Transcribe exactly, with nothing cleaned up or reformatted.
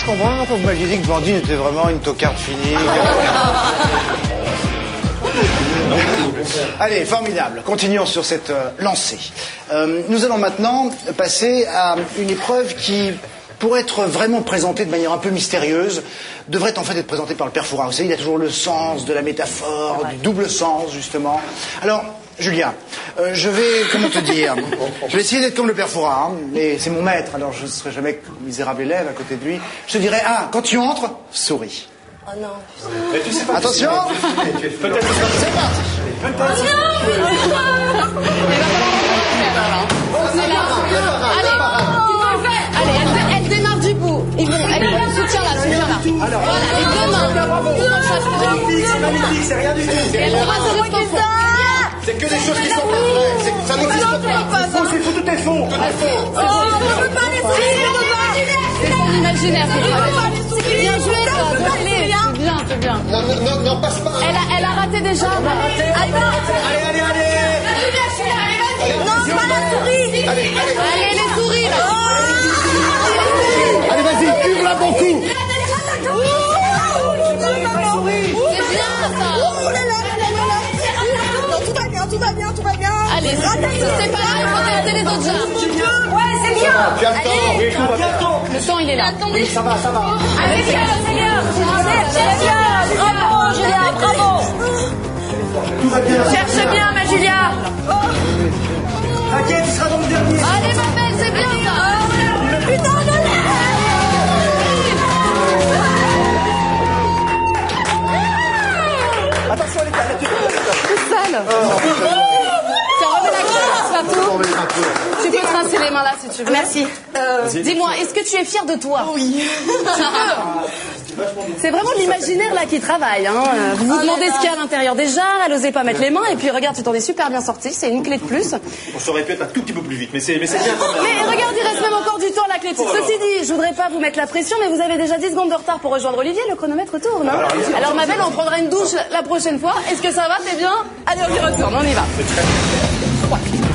Je comprends pas pourquoi vous m'aviez dit que Blandine était vraiment une tocarde finie. Allez, formidable. Continuons sur cette euh, lancée. Euh, nous allons maintenant passer à une épreuve qui, pour être vraiment présentée de manière un peu mystérieuse, devrait en fait être présentée par le père Fouras. Vous savez, il a toujours le sens de la métaphore, du double sens, justement. Alors, Julien, euh, je vais, comment te dire, je vais essayer d'être comme le père Fouras, hein, mais c'est mon maître, alors je ne serai jamais misérable élève à côté de lui. Je te dirais, ah, quand tu entres, souris. Oh non. Mais tu sais pas. Attention. Peut-être. C'est parti. Peut-être. Allez, elle, elle démarre du bout. Ils vont, elle soutient là, soutient là. Voilà, les deux mains. C'est magnifique, c'est rien du tout. Elle aura ce responsable. C'est que des choses qui sont pas vraies. C'est- Ça n'existe pas. C'est faux, c'est faux, tout est faux. Tout est faux. Oh, on peut pas les suivre. C'est son imaginaire, c'est ça. Bien joué, ça. C'est bien, c'est bien. Non, non, non, non, passe pas. Elle a, elle a raté déjà. Attends. Allez, allez, allez. Non, pas la souris. Allez, allez. Allez, les souris, là. Allez, vas-y, hurle-la bon coup. C'est bien, ça. Tout va bien, tout va bien, tout va bien. Allez, c'est pas grave, il faut tester les autres jambes. Ouais, c'est bien. Tu as le temps. Oui, tout va bien. Le temps, il est là. Oui, ça va, ça va. Allez, c'est bien, c'est bien. C'est bien. Bravo, Julia, bravo. Tout va bien. Cherche bien, ma Julia. T'inquiète, tu seras dans le dernier. Allez, ma belle, c'est bien, ça. Putain, de Attention, elle est là. Toute sale. Tiens, remets la carte, tu peux tracer les mains là si tu veux. Merci. Euh, Dis-moi, est-ce que tu es fière de toi? Oui. C'est vraiment l'imaginaire là qui travaille. Hein. Vous vous demandez ce qu'il y a à l'intérieur des jarres, elle osait pas mettre les mains, et puis regarde, tu t'en es super bien sorti, c'est une clé de plus. On saurait pu être un tout petit peu plus vite, mais c'est mais c'est bien quand même. Mais regarde, il reste même encore du temps à la clé de plus. Ceci dit, je voudrais pas vous mettre la pression, mais vous avez déjà dix secondes de retard pour rejoindre Olivier, le chronomètre tourne. Hein. Alors ma belle, on prendra une douche la prochaine fois. Est-ce que ça va, c'est bien? Allez, on y retourne, on y va.